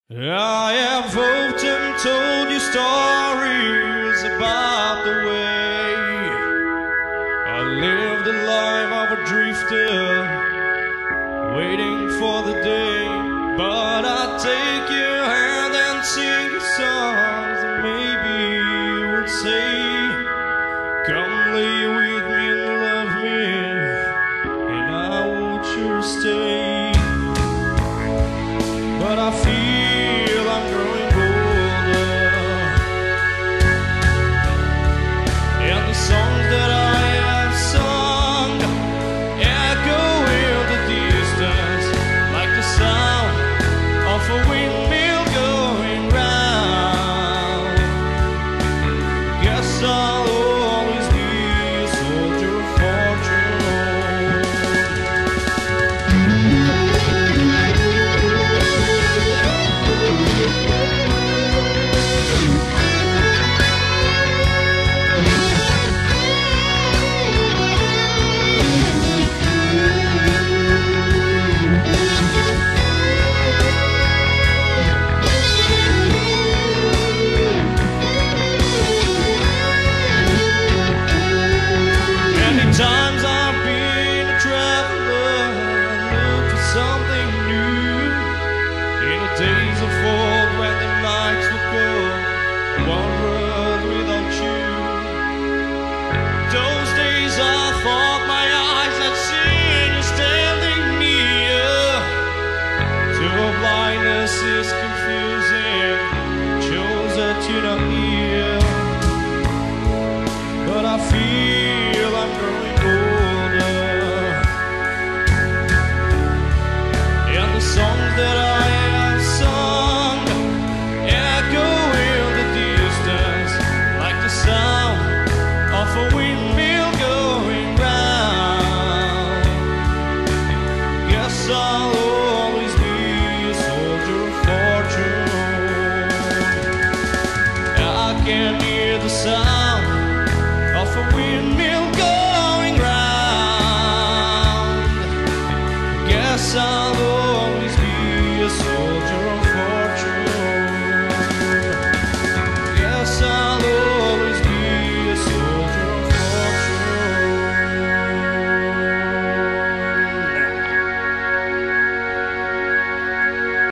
I have hoped and told you stories about the way I lived the life of a drifter, waiting for the day. But I take your hand and sing you songs, and maybe you would say, come lay with me and love me, and I would sure stay. But I feel I'm growing older, and the songs that I have sung echo in the distance like the sound of a windmill going round. Guess I'll always be a soldier of fortune. Times I've been a traveler, looked for something new. In the days of old, when the nights were cold, I wandered without you. Those days I thought my eyes had seen you standing near. Till blindness is confusing, shows that you're not here. But I feel I'm growing older, and the songs that I have sung echo in the distance like the sound of a windmill going round. Guess I'll always be a soldier of fortune. I can hear the sound of a wind